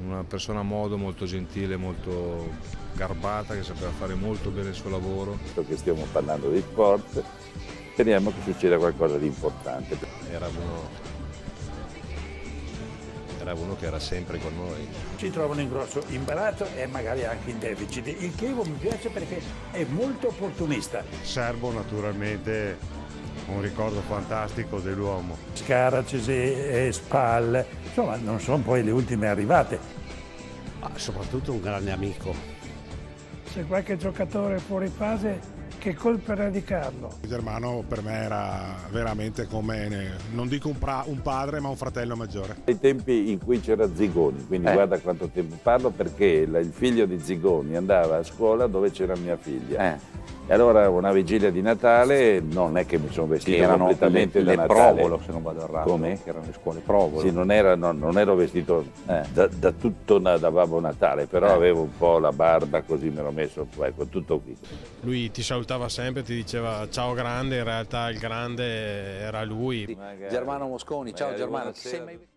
una persona a modo, molto gentile, molto garbata, che sapeva fare molto bene il suo lavoro. Visto che stiamo parlando di sport, speriamo che succeda qualcosa di importante. Era uno che era sempre con noi. Si trovano in grosso imbarazzo e magari anche in deficit. Il Chievo mi piace perché è molto opportunista. Serbo naturalmente un ricordo fantastico dell'uomo. Scaracis e Spal, insomma non sono poi le ultime arrivate. Soprattutto un grande amico. Se qualche giocatore fuori fase, che colpa eradicarlo. Germano per me era veramente come, non dico un padre, ma un fratello maggiore. Ai tempi in cui c'era Zigoni, quindi guarda quanto tempo parlo, perché il figlio di Zigoni andava a scuola dove c'era mia figlia. E allora una vigilia di Natale non è che mi sono vestito completamente da Natale. Provolo, se non vado errato. Come? Che erano le scuole Provolo. Sì, non ero vestito da tutto da Babbo Natale, però avevo un po' la barba, così me l'ho messo, ecco, tutto qui. Lui ti salutava sempre, ti diceva ciao grande, in realtà il grande era lui. Germano Mosconi, ciao Germano.